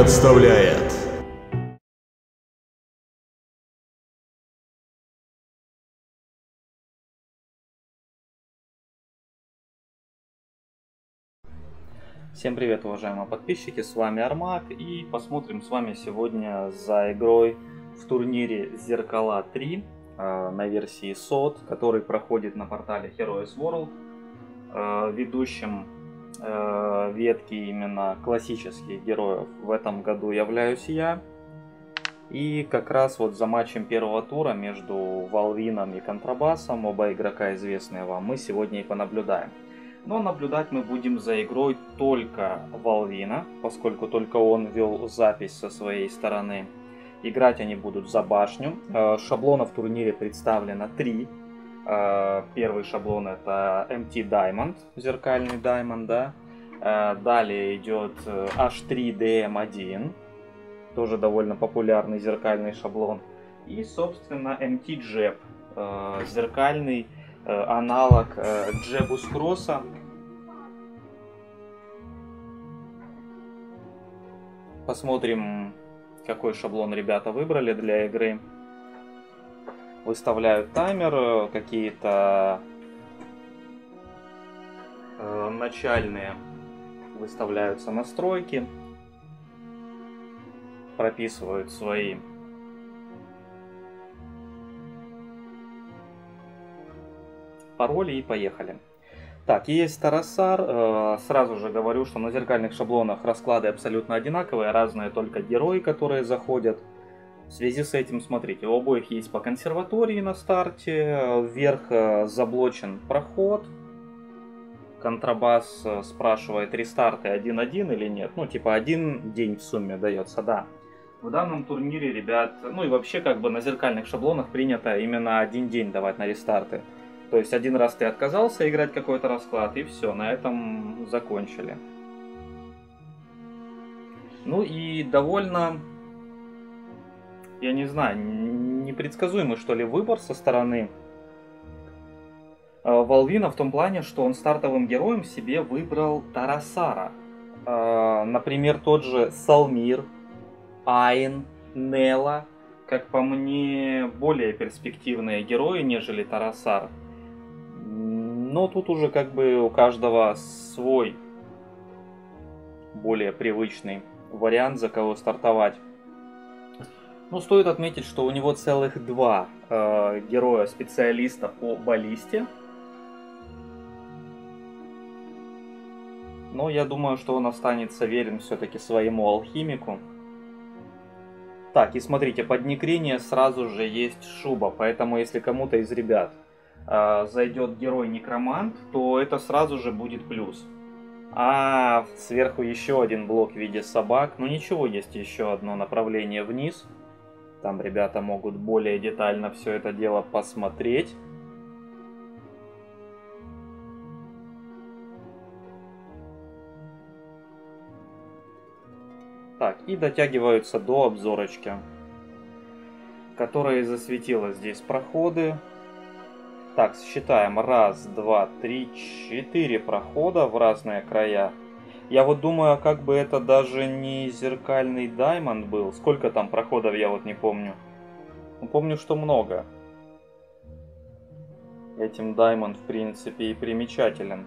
представляет. Всем привет, уважаемые подписчики, с вами Армак, и посмотрим с вами сегодня за игрой в турнире Зеркала 3 на версии SOT, который проходит на портале Heroes World. Ведущим ветки именно классических героев в этом году являюсь я. И как раз вот за матчем первого тура между Волвином и Контрабасом, оба игрока известные вам, мы сегодня и понаблюдаем. Но наблюдать мы будем за игрой только Волвина, поскольку только он вел запись со своей стороны. Играть они будут за башню. Шаблонов в турнире представлено 3. Первый шаблон это MT Diamond, зеркальный Diamond, да. Далее идет H3DM1, тоже довольно популярный зеркальный шаблон. И, собственно, MT Jeb, зеркальный аналог Джебус Кросса. Посмотрим, какой шаблон ребята выбрали для игры. Выставляют таймер, какие-то начальные выставляются настройки, прописывают свои пароли и поехали. Так, есть Тарасар. Сразу же говорю, что на зеркальных шаблонах расклады абсолютно одинаковые, разные только герои, которые заходят. В связи с этим, смотрите, у обоих есть по консерватории на старте, вверх заблочен проход. Контрабас спрашивает, рестарты 1-1 или нет. Ну, типа 1 день в сумме дается, да. В данном турнире, ребят, ну и вообще как бы на зеркальных шаблонах принято именно 1 день давать на рестарты. То есть один раз ты отказался играть какой-то расклад, и все, на этом закончили. Ну и довольно, я не знаю, непредсказуемый что ли выбор со стороны Волвина в том плане, что он стартовым героем себе выбрал Тарасара. Например, тот же Салмир, Айн, Нела, как по мне, более перспективные герои, нежели Тарасар. Но тут уже как бы у каждого свой более привычный вариант, за кого стартовать. Ну, стоит отметить, что у него целых 2 героя-специалиста по баллисте. Но я думаю, что он останется верен все-таки своему алхимику. Так, и смотрите, под Некриния сразу же есть шуба, поэтому если кому-то из ребят зайдет герой-некромант, то это сразу же будет плюс. А сверху еще один блок в виде собак. Ну ничего, есть еще одно направление вниз. Там ребята могут более детально все это дело посмотреть. Так, и дотягиваются до обзорочки, которая засветила здесь проходы. Так, считаем. 1, 2, 3, 4 прохода в разные края. Я вот думаю, как бы это даже не зеркальный Даймонд был. Сколько там проходов, я вот не помню. Но помню, что много. Этим Даймонд, в принципе, и примечателен.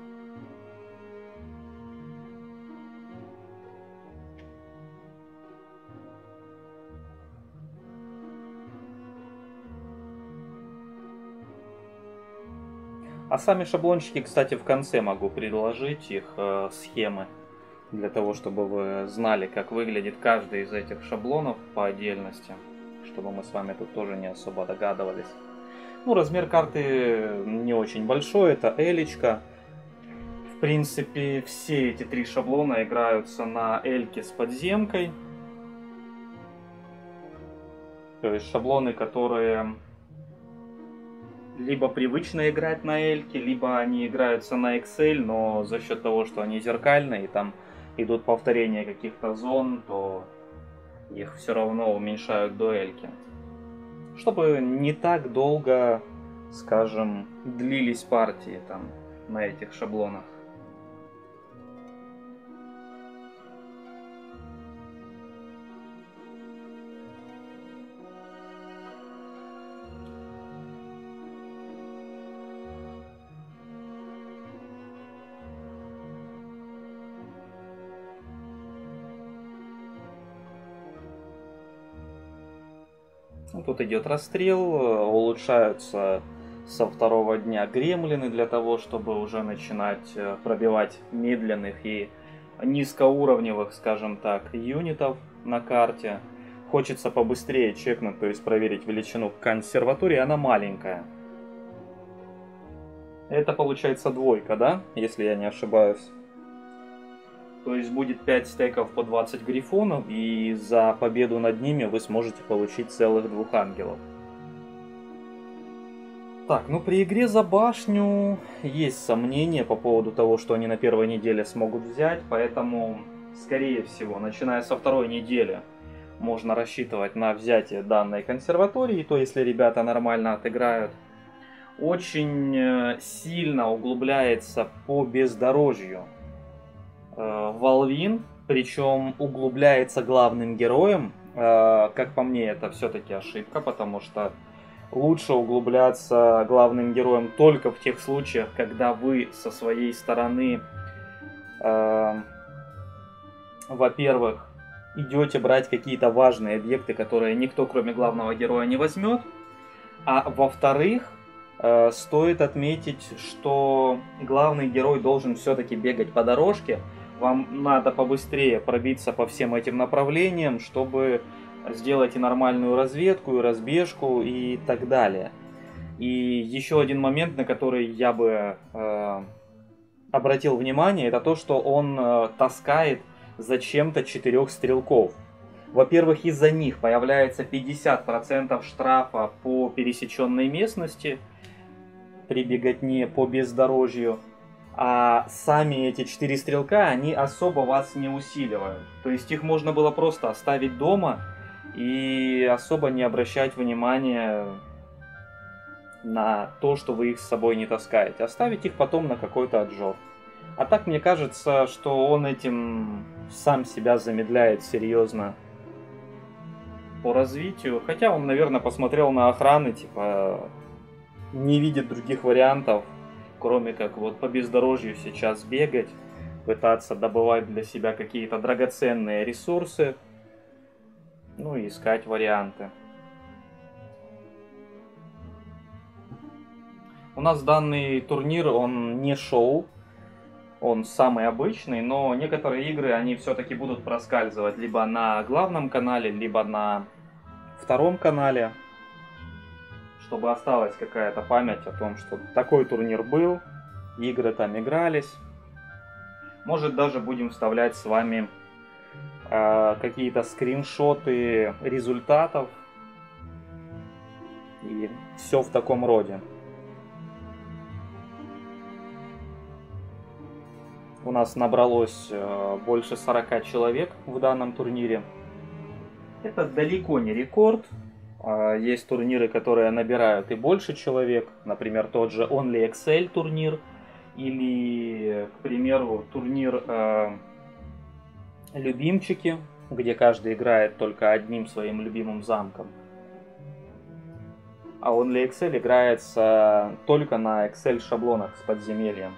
А сами шаблончики, кстати, в конце могу предложить их схемы, для того, чтобы вы знали, как выглядит каждый из этих шаблонов по отдельности, чтобы мы с вами тут тоже не особо догадывались. Ну, размер карты не очень большой, это элечка. В принципе, все эти 3 шаблона играются на эльке с подземкой. То есть шаблоны, которые либо привычно играть на эльке, либо они играются на Excel, но за счет того, что они зеркальные, и там идут повторения каких-то зон, то их все равно уменьшают до эльки. Чтобы не так долго, скажем, длились партии там на этих шаблонах. Тут идет расстрел, улучшаются со второго дня гремлины для того, чтобы уже начинать пробивать медленных и низкоуровневых, скажем так, юнитов на карте. Хочется побыстрее чекнуть, то есть проверить величину консерватории, она маленькая. Это получается двойка, да? Если я не ошибаюсь. То есть будет 5 стеков по 20 грифонов, и за победу над ними вы сможете получить целых 2 ангелов. Так, ну при игре за башню есть сомнения по поводу того, что они на первой неделе смогут взять, поэтому, скорее всего, начиная со второй недели, можно рассчитывать на взятие данной консерватории, то если ребята нормально отыграют. Очень сильно углубляется по бездорожью Волвин, причем углубляется главным героем. Как по мне, это все-таки ошибка, потому что лучше углубляться главным героем только в тех случаях, когда вы со своей стороны, во-первых, идете брать какие-то важные объекты, которые никто кроме главного героя не возьмет, а во-вторых, стоит отметить, что главный герой должен все-таки бегать по дорожке. Вам надо побыстрее пробиться по всем этим направлениям, чтобы сделать и нормальную разведку, и разбежку, и так далее. И еще один момент, на который я бы обратил внимание, это то, что он таскает зачем-то 4 стрелков. Во-первых, из-за них появляется 50% штрафа по пересеченной местности при беготне по бездорожью. А сами эти 4 стрелка, они особо вас не усиливают. То есть их можно было просто оставить дома и особо не обращать внимания на то, что вы их с собой не таскаете. Оставить их потом на какой-то отжор. А так мне кажется, что он этим сам себя замедляет серьезно по развитию. Хотя он, наверное, посмотрел на охраны, типа не видит других вариантов, кроме как вот по бездорожью сейчас бегать, пытаться добывать для себя какие-то драгоценные ресурсы, ну и искать варианты. У нас данный турнир, он не шоу, он самый обычный, но некоторые игры, они все-таки будут проскальзывать либо на главном канале, либо на втором канале, чтобы осталась какая-то память о том, что такой турнир был, игры там игрались. Может, даже будем вставлять с вами какие-то скриншоты результатов и все в таком роде. У нас набралось больше 40 человек в данном турнире. Это далеко не рекорд. Есть турниры, которые набирают и больше человек. Например, тот же Only Excel турнир. Или, к примеру, турнир Любимчики, где каждый играет только одним своим любимым замком. А Only Excel играется только на Excel шаблонах с подземельем.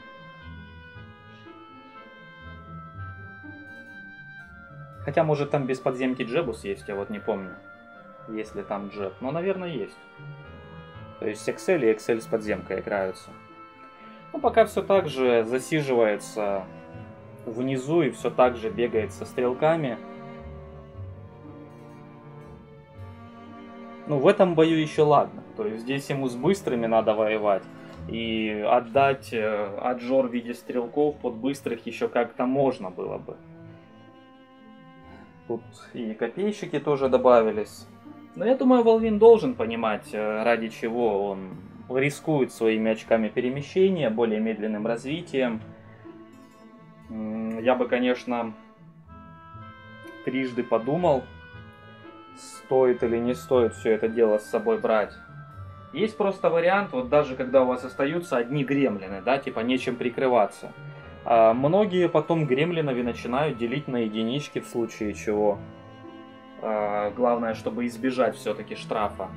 Хотя, может, там без подземки Джебус есть, я вот не помню. Есть ли там Джеб. Но, наверное, есть. То есть Excel и Excel с подземкой играются. Ну, пока все так же засиживается внизу и все так же бегает со стрелками. Ну, в этом бою еще ладно. То есть здесь ему с быстрыми надо воевать. И отдать отжор в виде стрелков под быстрых еще как-то можно было бы. Тут и копейщики тоже добавились. Но я думаю, Волвин должен понимать, ради чего он рискует своими очками перемещения, более медленным развитием. Я бы, конечно, трижды подумал, стоит или не стоит все это дело с собой брать. Есть просто вариант, вот даже когда у вас остаются одни гремлины, да, типа нечем прикрываться. А многие потом гремлинови начинают делить на единички в случае чего. Главное, чтобы избежать все-таки штрафа.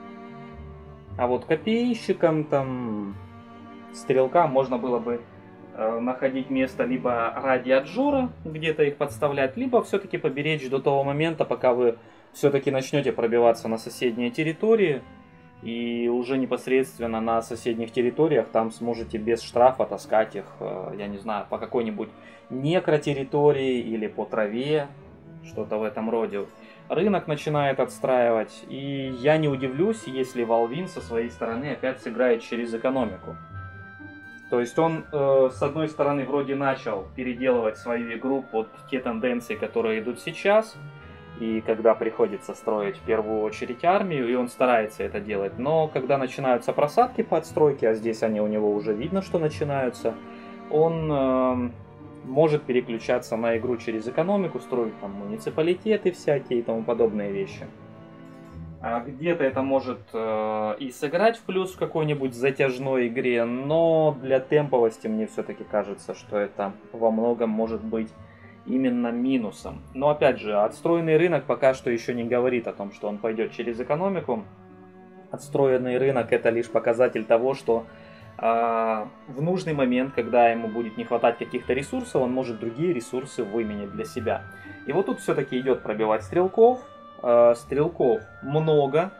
А вот копейщикам, там, стрелкам можно было бы находить место либо ради отжора, где-то их подставлять, либо все-таки поберечь до того момента, пока вы все-таки начнете пробиваться на соседние территории, и уже непосредственно на соседних территориях там сможете без штрафа таскать их, я не знаю, по какой-нибудь некротерритории или по траве, что-то в этом роде. Рынок начинает отстраивать, и я не удивлюсь, если Волвин со своей стороны опять сыграет через экономику. То есть он, с одной стороны, вроде начал переделывать свою игру под те тенденции, которые идут сейчас, и когда приходится строить в первую очередь армию, и он старается это делать. Но когда начинаются просадки по отстройке, а здесь они у него уже видно, что начинаются, он может переключаться на игру через экономику, строить там муниципалитеты всякие и тому подобные вещи. А где-то это может и сыграть в плюс в какой-нибудь затяжной игре, но для темповости мне все-таки кажется, что это во многом может быть именно минусом. Но опять же, отстроенный рынок пока что еще не говорит о том, что он пойдет через экономику. Отстроенный рынок — это лишь показатель того, что в нужный момент, когда ему будет не хватать каких-то ресурсов, он может другие ресурсы выменять для себя. И вот тут все-таки идет пробивать стрелков. Стрелков много.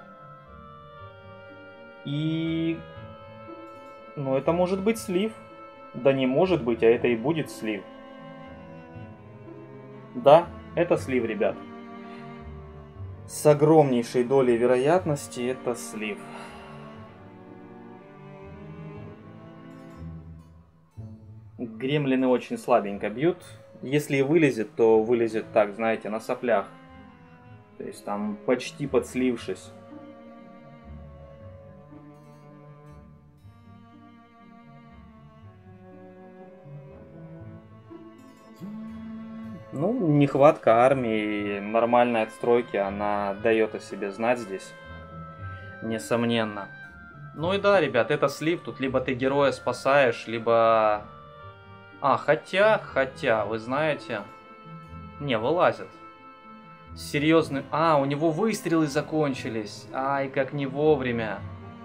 И... ну, это может быть слив. Да не может быть, а это и будет слив. Да, это слив, ребят. С огромнейшей долей вероятности это слив. Гремлины очень слабенько бьют. Если и вылезет, то вылезет так, знаете, на соплях. То есть там почти подслившись. Ну, нехватка армии, нормальной отстройки, она дает о себе знать здесь. Несомненно. Ну и да, ребят, это слив. Тут либо ты героя спасаешь, либо... хотя, вы знаете... Не, вылазят. Серьезный... у него выстрелы закончились. Ай, как не вовремя.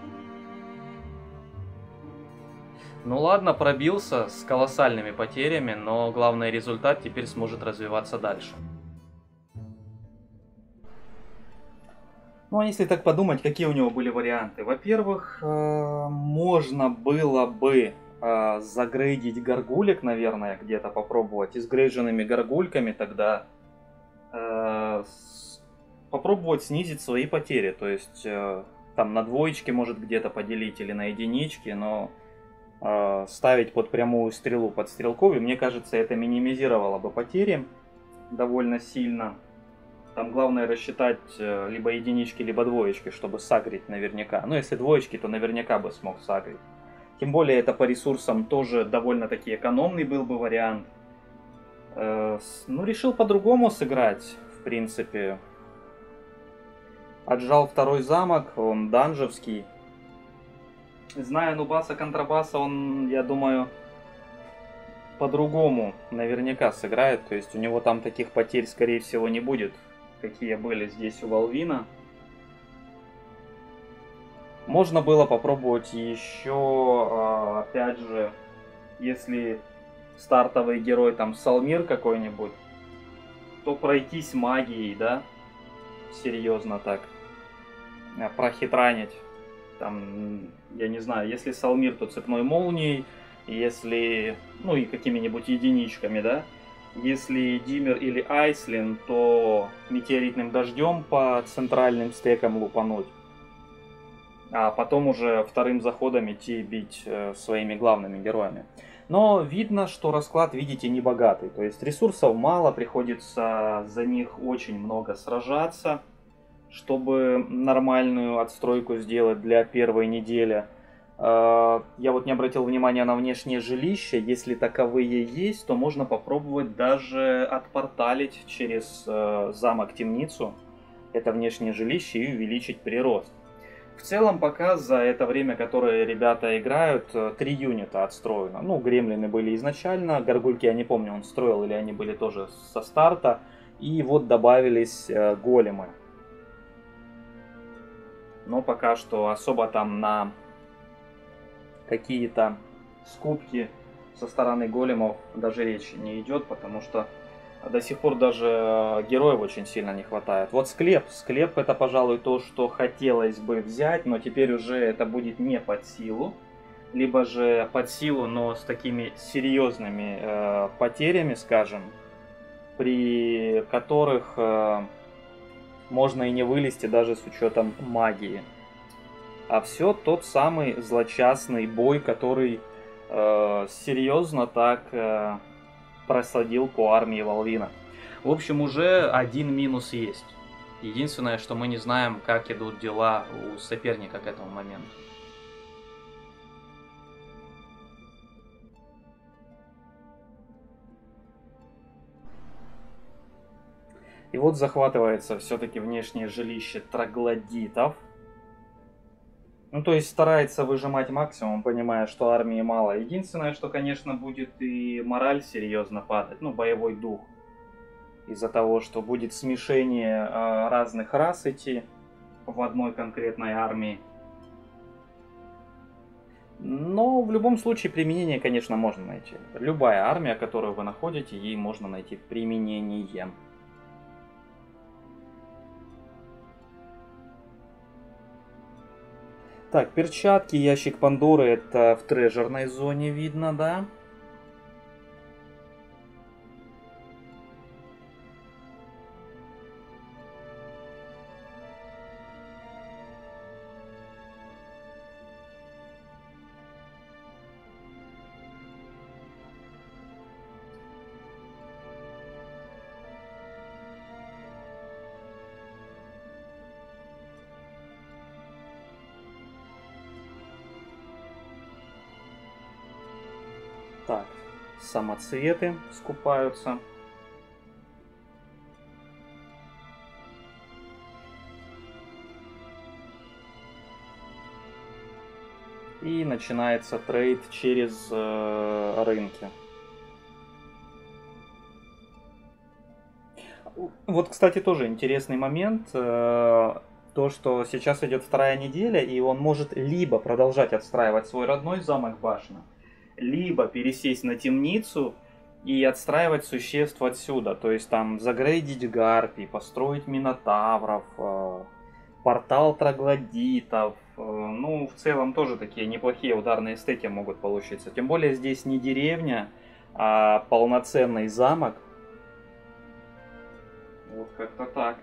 Ну ладно, пробился с колоссальными потерями, но главный результат теперь сможет развиваться дальше. Ну а если так подумать, какие у него были варианты? Во-первых, можно было бы загрейдить горгулек, наверное, где-то попробовать. И с грейдженными горгульками тогда попробовать снизить свои потери. То есть там на двоечки может где-то поделить или на единички, но ставить под прямую стрелу под стрелковый, мне кажется, это минимизировало бы потери довольно сильно. Там главное рассчитать либо единички, либо двоечки, чтобы сагрить наверняка. Ну, если двоечки, то наверняка бы смог сагрить. Тем более, это по ресурсам тоже довольно-таки экономный был бы вариант. Ну, решил по-другому сыграть, в принципе. Отжал второй замок, он данжевский. Зная Нубаса Контрабаса, он, я думаю, по-другому наверняка сыграет. То есть у него там таких потерь, скорее всего, не будет, какие были здесь у Волвина. Можно было попробовать еще, опять же, если стартовый герой там Салмир какой-нибудь, то пройтись магией, да, серьезно так, прохитранить. Там, я не знаю, если Салмир, то цепной молнией, если, ну и какими-нибудь единичками, да. Если Димер или Айслин, то метеоритным дождем по центральным стекам лупануть. А потом уже вторым заходом идти бить своими главными героями. Но видно, что расклад, видите, не богатый. То есть ресурсов мало, приходится за них очень много сражаться, чтобы нормальную отстройку сделать для первой недели. Я вот не обратил внимания на внешнее жилище. Если таковые есть, то можно попробовать даже отпорталить через замок-темницу это внешнее жилище и увеличить прирост. В целом, пока за это время, которое ребята играют, 3 юнита отстроено. Ну, гремлины были изначально, горгульки я не помню, он строил или они были тоже со старта. И вот добавились големы. Но пока что особо там на какие-то скупки со стороны големов даже речи не идет, потому что до сих пор даже героев очень сильно не хватает. Вот склеп. Склеп это, пожалуй, то, что хотелось бы взять, но теперь уже это будет не под силу. Либо же под силу, но с такими серьезными потерями, скажем, при которых можно и не вылезти даже с учетом магии. А все тот самый злочастный бой, который серьезно так просадил по армии Волвина. В общем, уже один минус есть. Единственное, что мы не знаем, как идут дела у соперника к этому моменту. И вот захватывается все-таки внешнее жилище троглодитов. Ну, то есть старается выжимать максимум, понимая, что армии мало. Единственное, что, конечно, будет и мораль серьезно падать, ну, боевой дух. Из-за того, что будет смешение разных рас идти в одной конкретной армии. Но в любом случае применение, конечно, можно найти. Любая армия, которую вы находите, ей можно найти применение. Так, перчатки, ящик Пандоры, это в трежерной зоне видно, да? Так, самоцветы скупаются. И начинается трейд через рынки. Вот, кстати, тоже интересный момент. То, что сейчас идет вторая неделя, и он может либо продолжать отстраивать свой родной замок башня, либо пересесть на темницу и отстраивать существ отсюда. То есть там загрейдить гарпий, построить минотавров, портал троглодитов. Ну, в целом тоже такие неплохие ударные стеки могут получиться. Тем более здесь не деревня, а полноценный замок. Вот как-то так.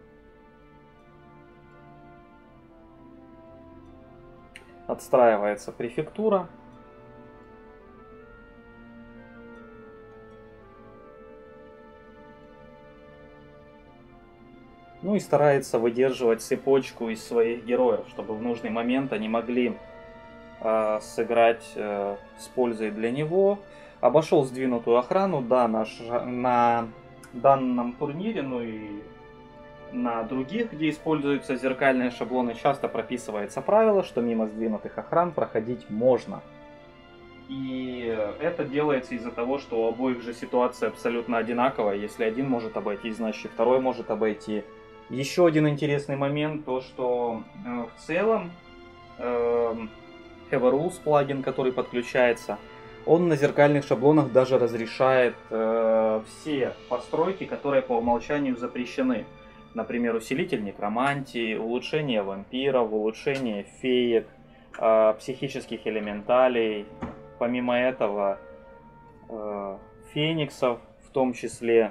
Отстраивается префектура. Ну и старается выдерживать цепочку из своих героев, чтобы в нужный момент они могли сыграть с пользой для него. Обошел сдвинутую охрану, да, на данном турнире, ну и на других, где используются зеркальные шаблоны, часто прописывается правило, что мимо сдвинутых охран проходить можно. И это делается из-за того, что у обоих же ситуация абсолютно одинаковая. Если один может обойти, значит второй может обойти. Еще один интересный момент, то что в целом Have Rules плагин, который подключается, он на зеркальных шаблонах даже разрешает все постройки, которые по умолчанию запрещены. Например, усилитель некромантии, улучшение вампиров, улучшение феек, психических элементалей. Помимо этого, фениксов в том числе.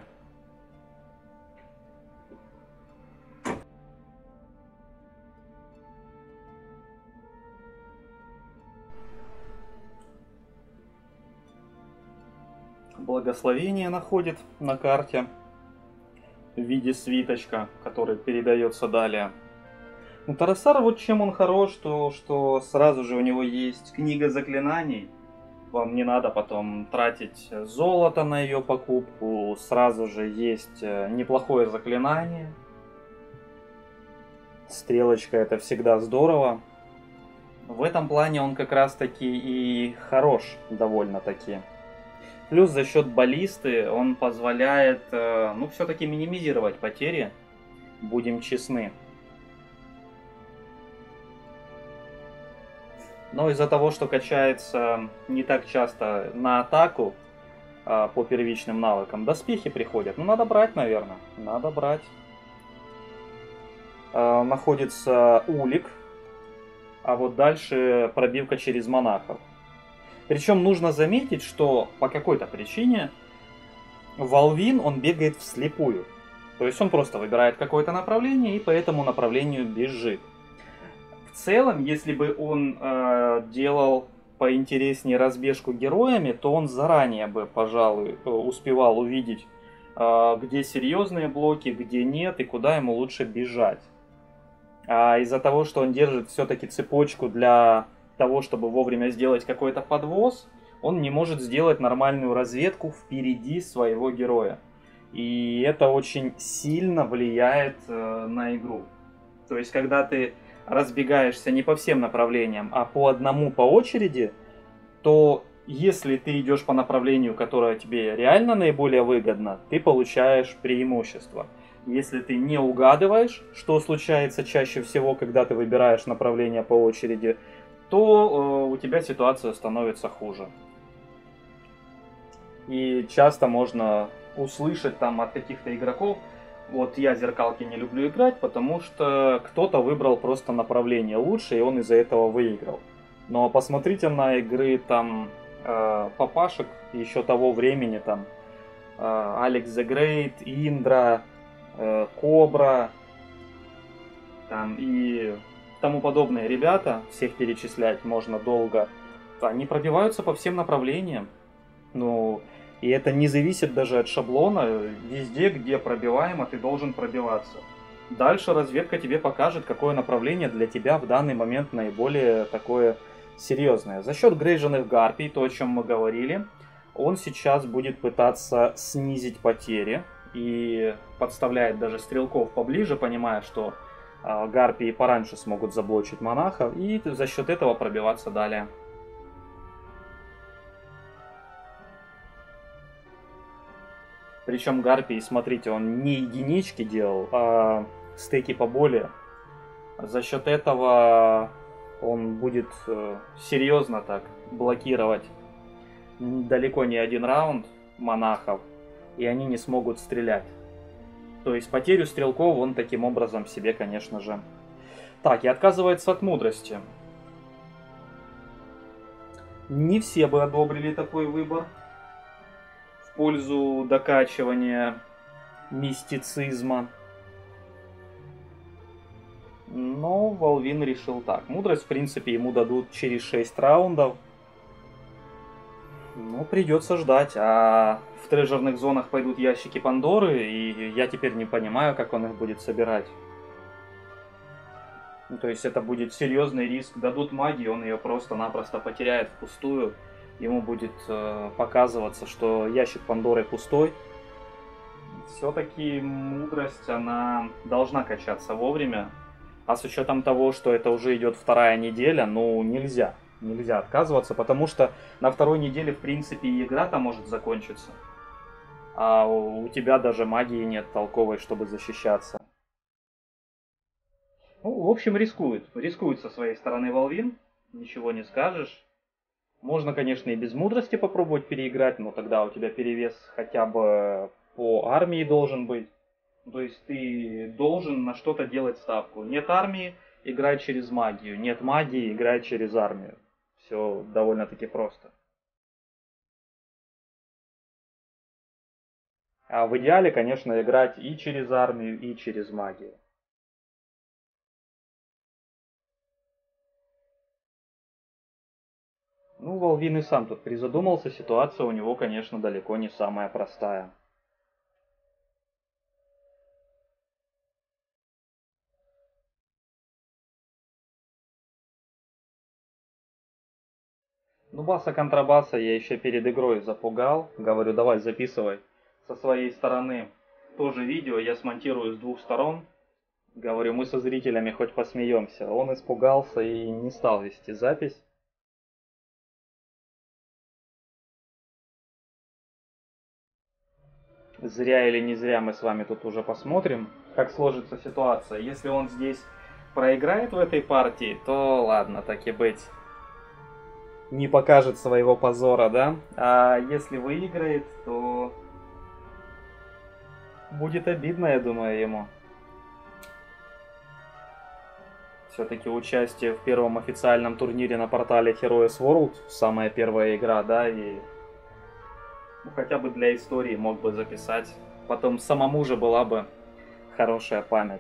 Благословение находит на карте в виде свиточка, который передается далее. Ну, Тарасар, вот чем он хорош, что сразу же у него есть книга заклинаний. Вам не надо потом тратить золото на ее покупку. Сразу же есть неплохое заклинание. Стрелочка — это всегда здорово. В этом плане он как раз таки и хорош довольно-таки. Плюс за счет баллисты он позволяет, ну, все-таки минимизировать потери, будем честны. Но из-за того, что качается не так часто на атаку по первичным навыкам, доспехи приходят. Ну, надо брать, наверное. Надо брать. Находится улик. А вот дальше пробивка через монахов. Причем нужно заметить, что по какой-то причине Волвин, он бегает вслепую. То есть он просто выбирает какое-то направление и по этому направлению бежит. В целом, если бы он делал поинтереснее разбежку героями, то он заранее бы, пожалуй, успевал увидеть, где серьезные блоки, где нет и куда ему лучше бежать. А из-за того, что он держит все-таки цепочку для того, чтобы вовремя сделать какой-то подвоз, он не может сделать нормальную разведку впереди своего героя. И это очень сильно влияет на игру. То есть, когда ты разбегаешься не по всем направлениям, а по одному по очереди, то если ты идешь по направлению, которое тебе реально наиболее выгодно, ты получаешь преимущество. Если ты не угадываешь, что случается чаще всего, когда ты выбираешь направление по очереди, то у тебя ситуация становится хуже. И часто можно услышать там от каких-то игроков: вот я зеркалки не люблю играть, потому что кто-то выбрал просто направление лучше, и он из-за этого выиграл. Но посмотрите на игры там папашек еще того времени, там Алекс the Great, Индра, Кобра там и тому подобные ребята, всех перечислять можно долго. Они пробиваются по всем направлениям. Ну, и это не зависит даже от шаблона. Везде, где пробиваемо, ты должен пробиваться. Дальше разведка тебе покажет, какое направление для тебя в данный момент наиболее такое серьезное. За счет грейженных гарпий, то, о чем мы говорили, он сейчас будет пытаться снизить потери и подставляет даже стрелков поближе, понимая, что гарпии пораньше смогут заблочить монахов, и за счет этого пробиваться далее. Причем гарпии, смотрите, он не единички делал, а стейки поболее. За счет этого он будет серьезно так блокировать далеко не один раунд монахов, и они не смогут стрелять. То есть потерю стрелков он таким образом себе, конечно же. Так, и отказывается от мудрости. Не все бы одобрили такой выбор в пользу докачивания мистицизма. Но Волвин решил так. Мудрость, в принципе, ему дадут через 6 раундов. Ну, придется ждать. А в трежерных зонах пойдут ящики Пандоры, и я теперь не понимаю, как он их будет собирать. Ну, то есть это будет серьезный риск. Дадут магию, он ее просто-напросто потеряет впустую. Ему будет показываться, что ящик Пандоры пустой. Все-таки мудрость, она должна качаться вовремя. А с учетом того, что это уже идет вторая неделя, ну нельзя. Нельзя отказываться, потому что на второй неделе, в принципе, и игра-то может закончиться. А у тебя даже магии нет толковой, чтобы защищаться. Ну, в общем, рискует. Рискует со своей стороны Волвин. Ничего не скажешь. Можно, конечно, и без мудрости попробовать переиграть, но тогда у тебя перевес хотя бы по армии должен быть. То есть ты должен на что-то делать ставку. Нет армии, играй через магию. Нет магии, играй через армию. Все довольно-таки просто. А в идеале, конечно, играть и через армию, и через магию. Ну, Волвин и сам тут призадумался, ситуация у него, конечно, далеко не самая простая. Ну, баса-контрабаса я еще перед игрой запугал. Говорю, давай записывай со своей стороны тоже видео, я смонтирую с двух сторон. Говорю, мы со зрителями хоть посмеемся. Он испугался и не стал вести запись. Зря или не зря мы с вами тут уже посмотрим, как сложится ситуация. Если он здесь проиграет в этой партии, то ладно, так и быть. не покажет своего позора, да? А если выиграет, то будет обидно, я думаю, ему. Все-таки участие в первом официальном турнире на портале Heroes World, самая первая игра, да, и ну, хотя бы для истории мог бы записать. Потом самому же была бы хорошая память.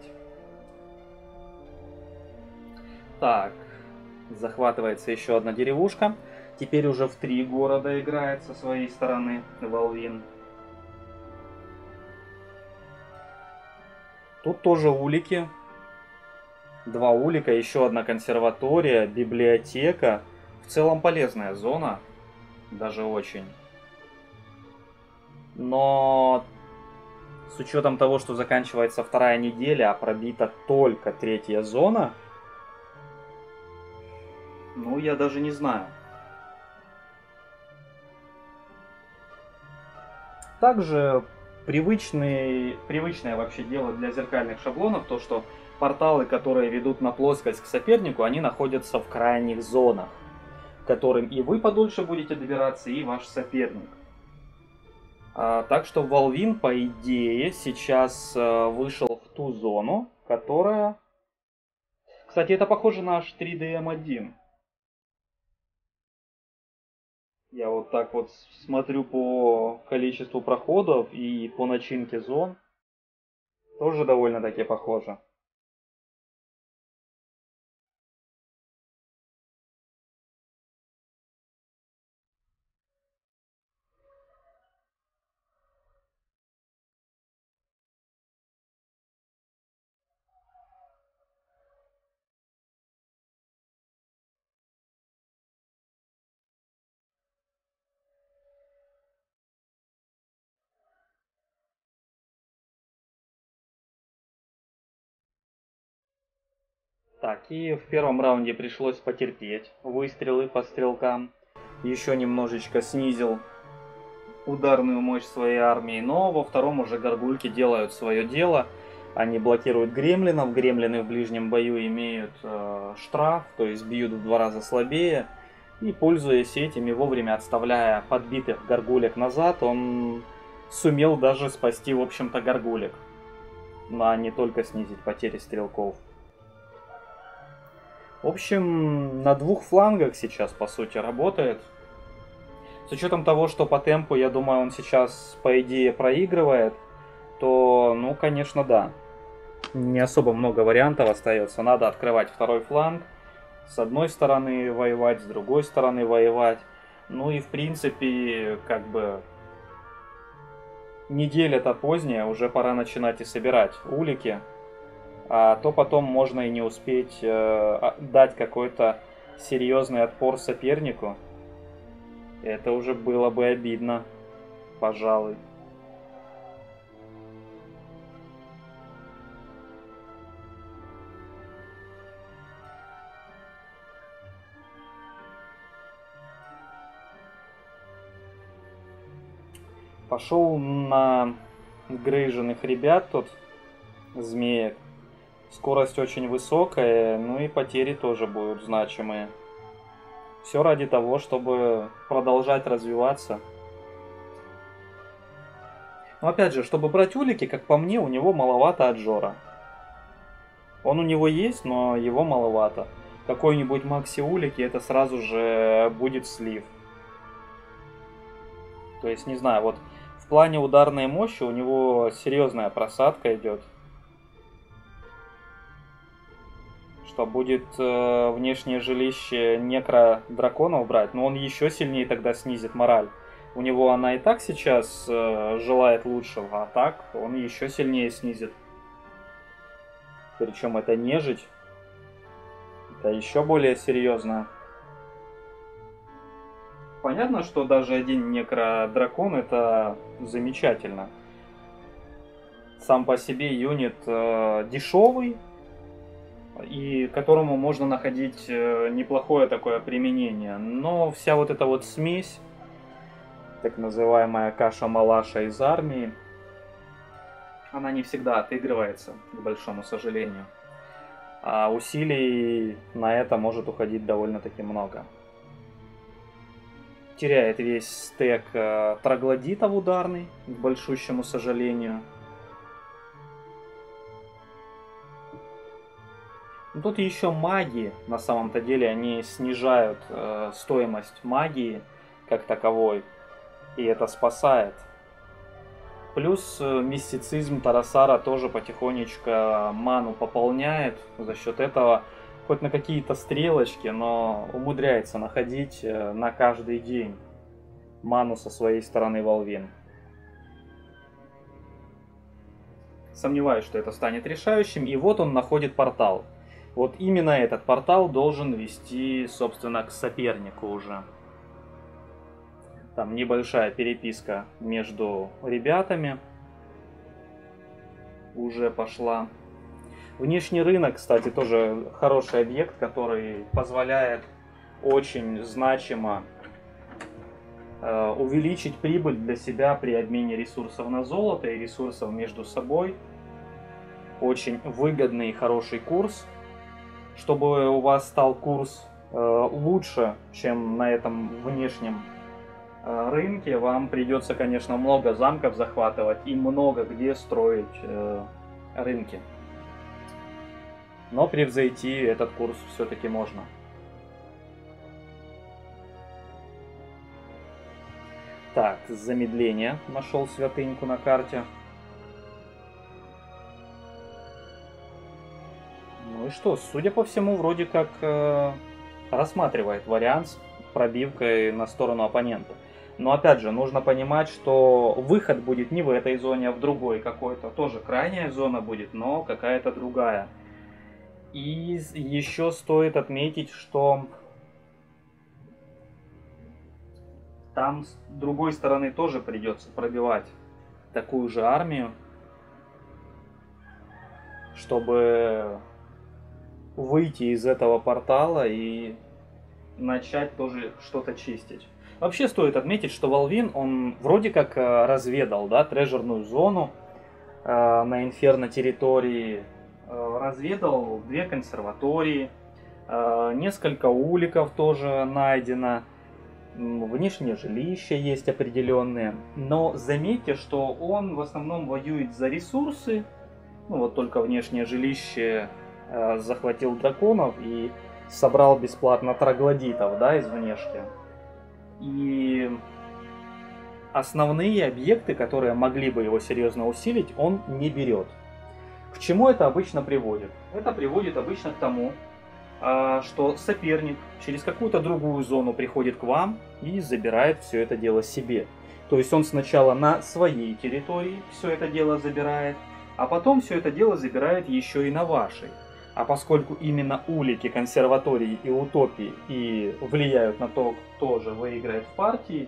Так, захватывается еще одна деревушка. Теперь уже в 3 города играет со своей стороны Волвин. Тут тоже улики. 2 улика, еще одна консерватория, библиотека. В целом полезная зона. Даже очень. Но с учетом того, что заканчивается 2-я неделя, а пробита только 3-я зона, ну, я даже не знаю. Также привычное вообще дело для зеркальных шаблонов, то что порталы, которые ведут на плоскость к сопернику, они находятся в крайних зонах, к которым и вы подольше будете добираться, и ваш соперник. Так что Волвин, по идее, сейчас вышел в ту зону, которая... Кстати, это похоже на H3DM1. Я вот так вот смотрю по количеству проходов и по начинке зон. Тоже довольно-таки похоже. Так, и в первом раунде пришлось потерпеть выстрелы по стрелкам. Еще немножечко снизил ударную мощь своей армии, но во втором уже горгульки делают свое дело. Они блокируют гремлинов, гремлины в ближнем бою имеют штраф, то есть бьют в 2 раза слабее. И пользуясь этими, вовремя отставляя подбитых горгулек назад, он сумел даже спасти, в общем-то, горгулек, а не только снизить потери стрелков. В общем, на 2 флангах сейчас, по сути, работает. С учетом того, что по темпу, я думаю, он сейчас, по идее, проигрывает, то, ну, конечно, да. Не особо много вариантов остается. Надо открывать 2-й фланг. С одной стороны воевать, с другой стороны воевать. Ну и, в принципе, как бы... Неделя-то поздняя, уже пора начинать и собирать улики. А то потом можно и не успеть дать какой-то серьезный отпор сопернику. Это уже было бы обидно, пожалуй. Пошел на грейженных ребят тут, змеек. Скорость очень высокая, ну и потери тоже будут значимые. Все ради того, чтобы продолжать развиваться. Но опять же, чтобы брать улики, как по мне, у него маловато отжора. Он у него есть, но его маловато. Какой-нибудь макси улики, это сразу же будет слив. То есть, не знаю, вот в плане ударной мощи у него серьезная просадка идет. Что будет внешнее жилище некро-дракона убрать, но он еще сильнее тогда снизит мораль. У него она и так сейчас желает лучшего, а так он еще сильнее снизит. Причем это нежить. Это еще более серьезно. Понятно, что даже один некро-дракон это замечательно. Сам по себе юнит дешевый, и которому можно находить неплохое такое применение. Но вся вот эта вот смесь, так называемая каша-малаша из армии, она не всегда отыгрывается, к большому сожалению. А усилий на это может уходить довольно-таки много. теряет весь стек троглодитов ударный, к большущему сожалению. Тут еще маги, на самом-то деле, они снижают стоимость магии как таковой, и это спасает. Плюс мистицизм Тарасара тоже потихонечку ману пополняет, за счет этого хоть на какие-то стрелочки, но умудряется находить на каждый день ману со своей стороны Волвин. Сомневаюсь, что это станет решающим, и вот он находит портал. Вот именно этот портал должен вести, собственно, к сопернику уже. Там небольшая переписка между ребятами уже пошла. Внешний рынок, кстати, тоже хороший объект, который позволяет очень значимо увеличить прибыль для себя при обмене ресурсов на золото и ресурсов между собой. Очень выгодный и хороший курс. Чтобы у вас стал курс лучше, чем на этом внешнем рынке, вам придется, конечно, много замков захватывать и много где строить рынки. Но превзойти этот курс все-таки можно. Так, замедление. Нашел святыньку на карте. Ну и что, судя по всему, вроде как рассматривает вариант с пробивкой на сторону оппонента. Но опять же, нужно понимать, что выход будет не в этой зоне, а в другой какой-то. Тоже крайняя зона будет, но какая-то другая. И еще стоит отметить, что там с другой стороны тоже придется пробивать такую же армию, чтобы выйти из этого портала и начать тоже что-то чистить. Вообще стоит отметить, что Волвин, он вроде как разведал, да, трежерную зону на Инферно территории, разведал 2 консерватории, несколько уликов тоже найдено, внешнее жилище есть определенные. Но заметьте, что он в основном воюет за ресурсы. Ну вот только внешнее жилище захватил драконов и собрал бесплатно троглодитов, да, из внешки. И основные объекты, которые могли бы его серьезно усилить, он не берет. К чему это обычно приводит? Это приводит обычно к тому, что соперник через какую-то другую зону приходит к вам и забирает все это дело себе. То есть он сначала на своей территории все это дело забирает, а потом все это дело забирает еще и на вашей. А поскольку именно улики, консерватории и утопии и влияют на то, кто же выиграет в партии,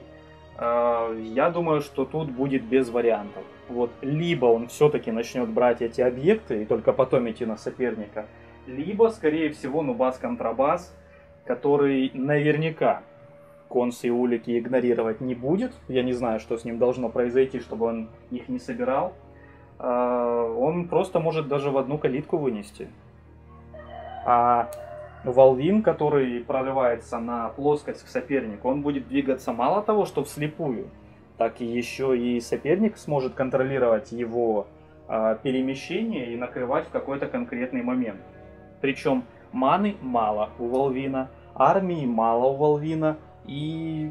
я думаю, что тут будет без вариантов. Вот либо он все-таки начнет брать эти объекты и только потом идти на соперника, либо, скорее всего, нубас-контрабас, который наверняка консы и улики игнорировать не будет. Я не знаю, что с ним должно произойти, чтобы он их не собирал. Он просто может даже в одну калитку вынести. А Волвин, который прорывается на плоскость к сопернику, он будет двигаться мало того, что вслепую, так и еще и соперник сможет контролировать его перемещение и накрывать в какой-то конкретный момент. Причем маны мало у Волвина, армии мало у Волвина, и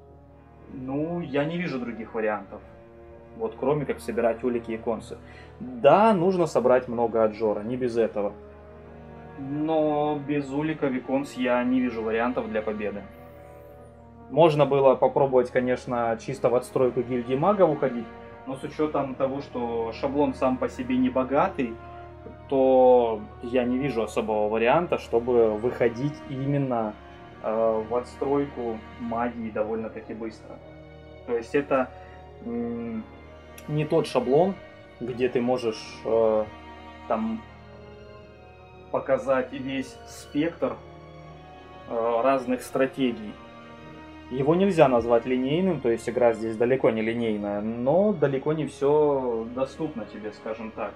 ну, я не вижу других вариантов. Вот кроме как собирать улики и консы. Да, нужно собрать много аджора, не без этого. Но без уликов и конс я не вижу вариантов для победы. Можно было попробовать, конечно, чисто в отстройку гильдии магов уходить, но с учетом того, что шаблон сам по себе не богатый, то я не вижу особого варианта, чтобы выходить именно в отстройку магии довольно-таки быстро. То есть это не тот шаблон, где ты можешь там показать весь спектр разных стратегий. Его нельзя назвать линейным, то есть игра здесь далеко не линейная, но далеко не все доступно тебе, скажем так.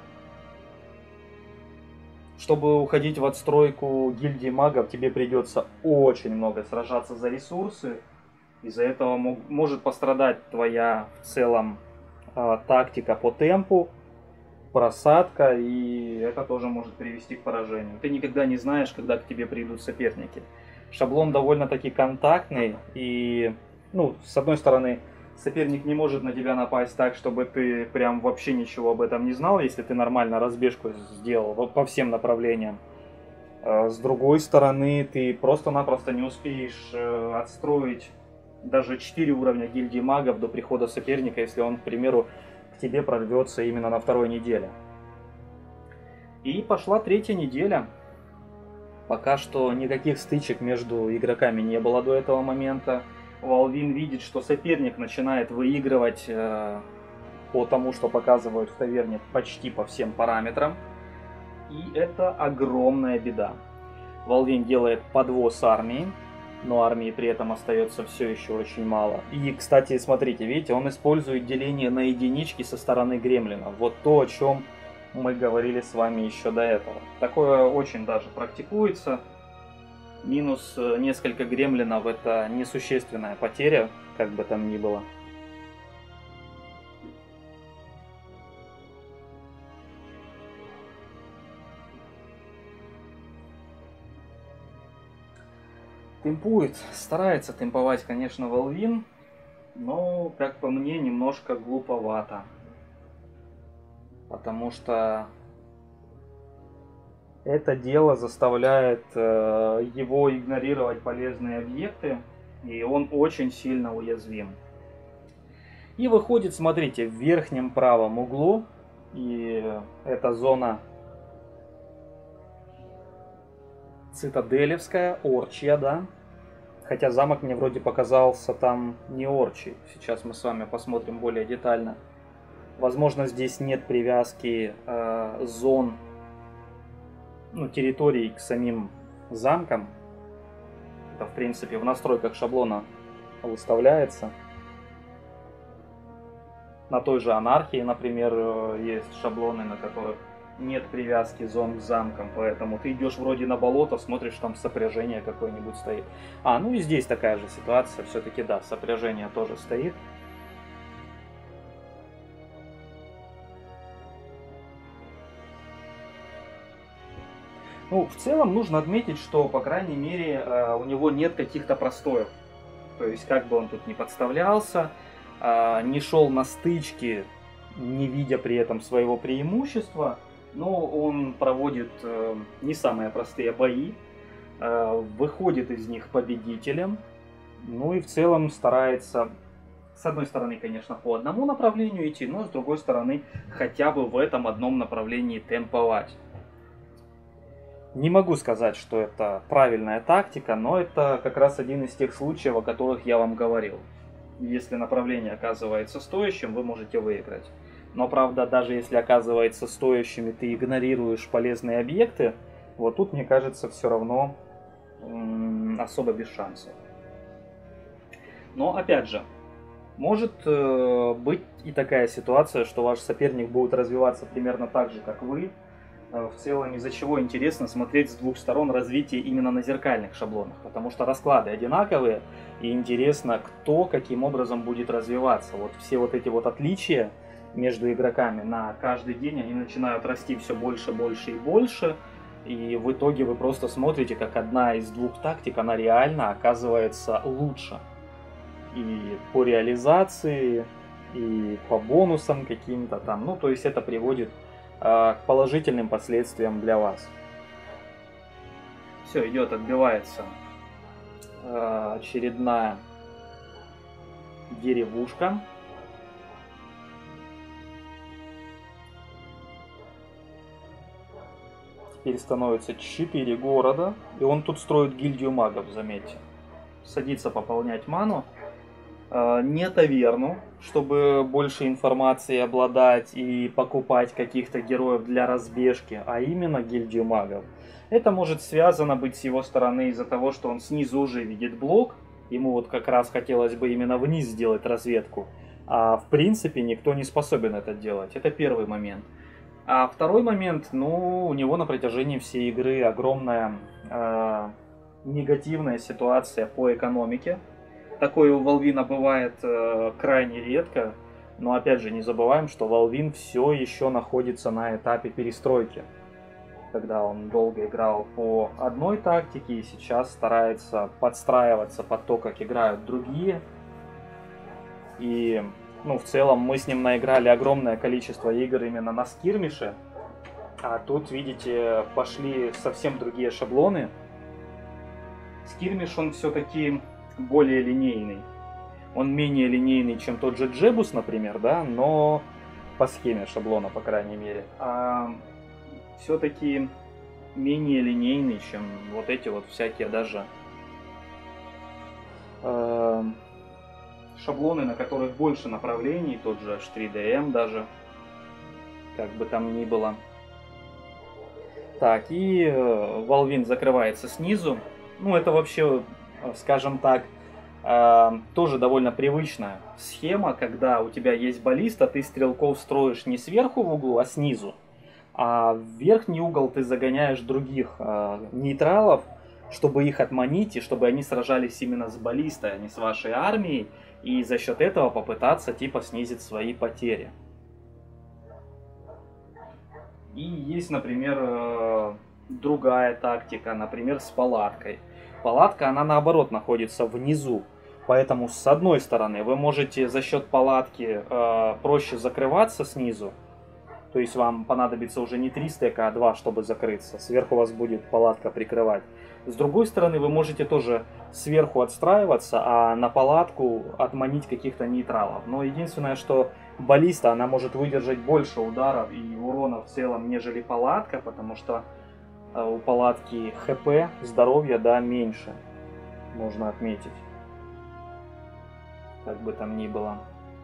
Чтобы уходить в отстройку гильдии магов, тебе придется очень много сражаться за ресурсы, Из-за этого может пострадать твоя в целом тактика по темпу, просадка, и это тоже может привести к поражению. Ты никогда не знаешь, когда к тебе придут соперники. Шаблон довольно-таки контактный, и, ну, с одной стороны, соперник не может на тебя напасть так, чтобы ты прям вообще ничего об этом не знал, если ты нормально разбежку сделал по всем направлениям. С другой стороны, ты просто-напросто не успеешь отстроить даже 4 уровня гильдии магов до прихода соперника, если он, к примеру, к тебе прорвется именно на второй неделе. И пошла третья неделя. Пока что никаких стычек между игроками не было до этого момента. Волвин видит, что соперник начинает выигрывать по тому, что показывают в таверне, почти по всем параметрам. И это огромная беда. Волвин делает подвоз армии, но армии при этом остается все еще очень мало. И, кстати, смотрите, видите, он использует деление на единички со стороны гремлина. Вот то, о чем мы говорили с вами еще до этого. Такое очень даже практикуется. Минус несколько гремлинов — это несущественная потеря, как бы там ни было. Темпует, старается темповать, конечно, Волвин, но, как по мне, немножко глуповато. Потому что это дело заставляет его игнорировать полезные объекты, и он очень сильно уязвим. И выходит, смотрите, в верхнем правом углу, и это зона цитаделевская, Орчья, да? Хотя замок мне вроде показался там не Орчий. Сейчас мы с вами посмотрим более детально. Возможно, здесь нет привязки зон, ну, территорий к самим замкам. Это, в принципе, в настройках шаблона выставляется. На той же Анархии, например, есть шаблоны, на которых нет привязки зон к замкам, поэтому ты идешь вроде на болото, смотришь, там сопряжение какое-нибудь стоит. Ну и здесь такая же ситуация, все-таки да, сопряжение тоже стоит. Ну, в целом нужно отметить, что, по крайней мере, у него нет каких-то простоев. То есть, как бы он тут не подставлялся, не шел на стычки, не видя при этом своего преимущества, но он проводит не самые простые бои, выходит из них победителем, ну и в целом старается, с одной стороны, конечно, по одному направлению идти, но с другой стороны, хотя бы в этом одном направлении темповать. Не могу сказать, что это правильная тактика, но это как раз один из тех случаев, о которых я вам говорил. Если направление оказывается стоящим, вы можете выиграть. Но правда, даже если оказывается стоящим и ты игнорируешь полезные объекты, вот тут, мне кажется, все равно особо без шансов. Но опять же, может быть и такая ситуация, что ваш соперник будет развиваться примерно так же, как вы. В целом, из-за чего интересно смотреть с двух сторон развитие именно на зеркальных шаблонах, потому что расклады одинаковые, и интересно, кто каким образом будет развиваться. Вот все вот эти вот отличия между игроками на каждый день, они начинают расти все больше, больше и больше, и в итоге вы просто смотрите, как одна из двух тактик, она реально оказывается лучше. И по реализации, и по бонусам каким-то там, ну то есть это приводит к положительным последствиям для вас. Все, идет, отбивается очередная деревушка. Теперь становится 4 города, и он тут строит гильдию магов, заметьте. Садится пополнять ману. Не таверну, чтобы больше информации обладать и покупать каких-то героев для разбежки, а именно гильдию магов. Это может связано быть с его стороны из-за того, что он снизу уже видит блок, ему вот как раз хотелось бы именно вниз сделать разведку, а в принципе никто не способен это делать. Это первый момент. А второй момент, ну, у него на протяжении всей игры огромная негативная ситуация по экономике. Такое у Волвина бывает крайне редко, но опять же не забываем, что Волвин все еще находится на этапе перестройки, когда он долго играл по одной тактике и сейчас старается подстраиваться под то, как играют другие. И, ну, в целом мы с ним наиграли огромное количество игр именно на скирмише, а тут, видите, пошли совсем другие шаблоны. Скирмиш, он все-таки более линейный. Он менее линейный, чем тот же Джебус, например, да, но по схеме шаблона, по крайней мере. А все-таки менее линейный, чем вот эти вот всякие даже шаблоны, на которых больше направлений, тот же H3DM даже, как бы там ни было. Так, и Волвин закрывается снизу. Ну, это вообще, скажем так, тоже довольно привычная схема, когда у тебя есть баллиста, ты стрелков строишь не сверху в углу, а снизу. А в верхний угол ты загоняешь других нейтралов, чтобы их отманить, и чтобы они сражались именно с баллистой, а не с вашей армией, и за счет этого попытаться типа снизить свои потери. И есть, например, другая тактика, например, с палаткой. Палатка, она наоборот находится внизу, поэтому с одной стороны вы можете за счет палатки проще закрываться снизу, то есть вам понадобится уже не 3 стека, а 2, чтобы закрыться. Сверху вас будет палатка прикрывать. С другой стороны, вы можете тоже сверху отстраиваться, а на палатку отманить каких-то нейтралов. Но единственное, что баллиста, она может выдержать больше ударов и урона в целом, нежели палатка, потому что у палатки ХП, здоровья, да, меньше. Можно отметить. Как бы там ни было.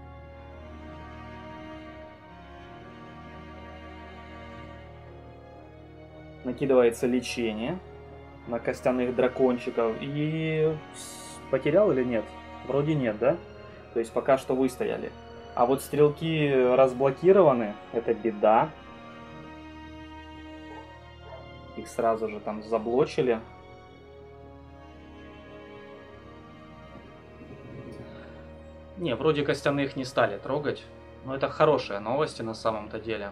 Накидывается лечение на костяных дракончиков. И потерял или нет? Вроде нет, да? То есть пока что выстояли. А вот стрелки разблокированы. Это беда. Их сразу же там заблочили. Не, вроде костяных не стали трогать. Но это хорошие новости на самом-то деле.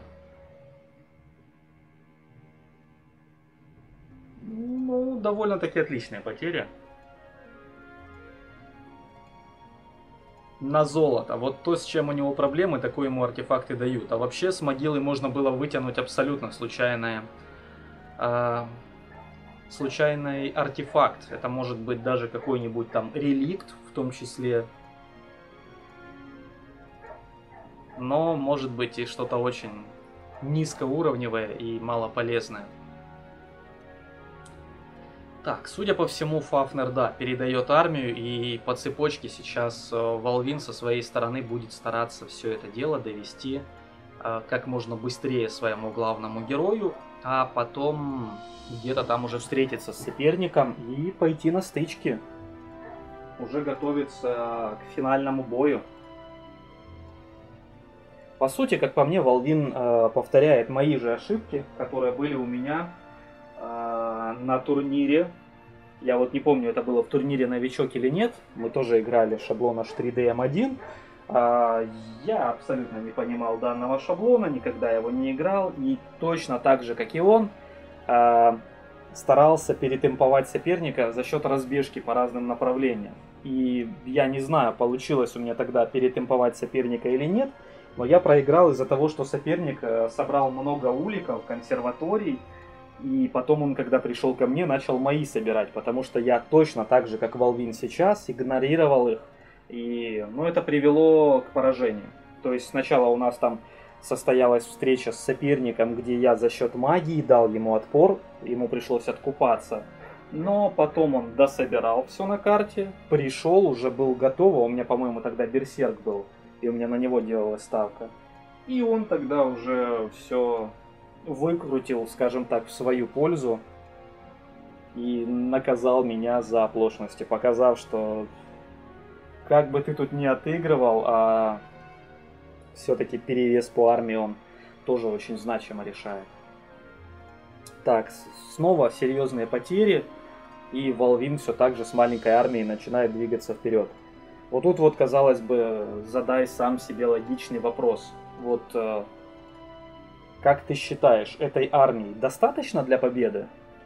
Ну, довольно-таки отличные потери. На золото. Вот то, с чем у него проблемы, такой ему артефакты дают. А вообще с могилы можно было вытянуть абсолютно случайный артефакт. Это может быть даже какой-нибудь там реликт в том числе. Но может быть и что-то очень низкоуровневое и малополезное. Так, судя по всему, Фафнер, да, передает армию, и по цепочке сейчас Волвин со своей стороны будет стараться все это дело довести как можно быстрее своему главному герою, а потом где-то там уже встретиться с соперником и пойти на стычки. Уже готовиться к финальному бою. По сути, как по мне, Волвин повторяет мои же ошибки, которые были у меня на турнире. Я вот не помню, это было в турнире новичок или нет. Мы тоже играли шаблон H3DM1. Я абсолютно не понимал данного шаблона, никогда его не играл. И точно так же, как и он, старался перетемповать соперника за счет разбежки по разным направлениям. И я не знаю, получилось у меня тогда перетемповать соперника или нет. Но я проиграл из-за того, что соперник собрал много уликов, консерваторий. И потом он, когда пришел ко мне, начал мои собирать, потому что я точно так же, как Волвин сейчас, игнорировал их. И, ну, это привело к поражению. То есть сначала у нас там состоялась встреча с соперником, где я за счет магии дал ему отпор, ему пришлось откупаться. Но потом он дособирал все на карте, пришел, уже был готов, у меня, по-моему, тогда берсерк был, и у меня на него делалась ставка. И он тогда уже все выкрутил, скажем так, в свою пользу и наказал меня за оплошности, показав, что как бы ты тут не отыгрывал, а все-таки перевес по армии он тоже очень значимо решает. Так, снова серьезные потери, и Волвин все так же с маленькой армией начинает двигаться вперед. Вот тут вот, казалось бы, задай сам себе логичный вопрос. Вот как ты считаешь, этой армии достаточно для победы?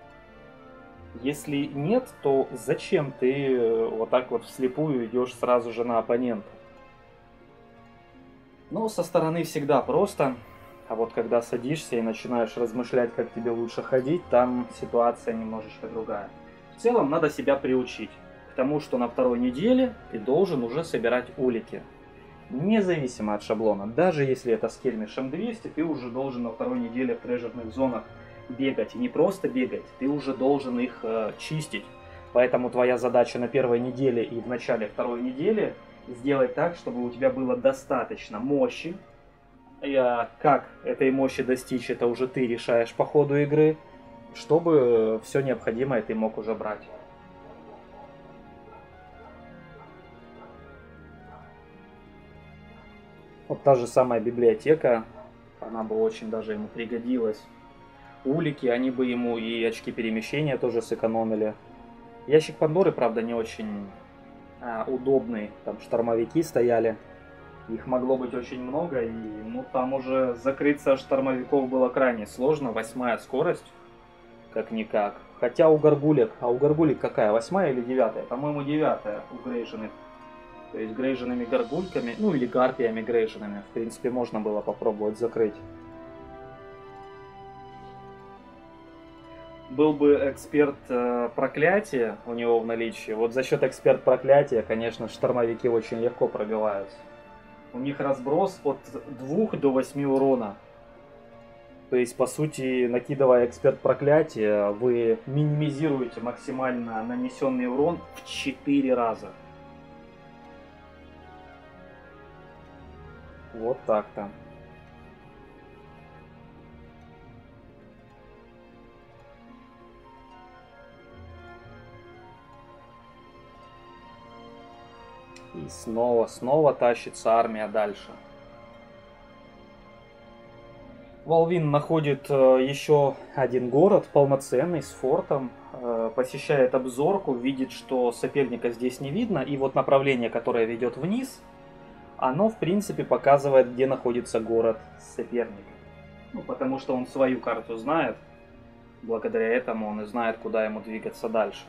Если нет, то зачем ты вот так вот вслепую идешь сразу же на оппонента? Ну, со стороны всегда просто, а вот когда садишься и начинаешь размышлять, как тебе лучше ходить, там ситуация немножечко другая. В целом, надо себя приучить к тому, что на второй неделе ты должен уже собирать улики. Независимо от шаблона, даже если это с Кельмишем 200, ты уже должен на второй неделе в трежерных зонах бегать. И не просто бегать, ты уже должен их чистить. Поэтому твоя задача на первой неделе и в начале второй недели сделать так, чтобы у тебя было достаточно мощи. Как этой мощи достичь, это уже ты решаешь по ходу игры, чтобы все необходимое ты мог уже брать. Вот та же самая библиотека, она бы очень даже ему пригодилась. Улики, они бы ему и очки перемещения тоже сэкономили. Ящик Пандоры, правда, не очень удобный. Там штормовики стояли. Их могло быть очень много, и ну там уже закрыться штормовиков было крайне сложно. 8-я скорость, как-никак. Хотя у горгулек, а у горгулек какая? 8-я или 9-я? По-моему, 9-я у грейженных. То есть грейженными горгульками, ну или гарпиями грейженными, в принципе, можно было попробовать закрыть. Был бы эксперт проклятия у него в наличии. Вот за счет эксперт проклятия, конечно, штормовики очень легко пробиваются. У них разброс от 2 до 8 урона. То есть, по сути, накидывая эксперт проклятия, вы минимизируете максимально нанесенный урон в 4 раза. Вот так-то. И снова тащится армия дальше. Волвин находит еще один город, полноценный, с фортом. Посещает обзорку, видит, что соперника здесь не видно. И вот направление, которое ведет вниз, оно, в принципе, показывает, где находится город соперника. Ну, потому что он свою карту знает. Благодаря этому он и знает, куда ему двигаться дальше.